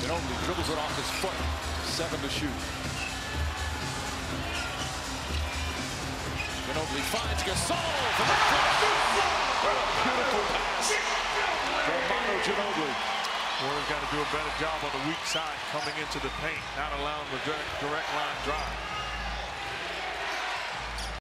Ginobili dribbles it off his foot. 7 to shoot. Ginobili finds Gasol from the corner. What a beautiful pass from Manu Ginobili. Warriors got to do a better job on the weak side coming into the paint, not allowing the direct line drive.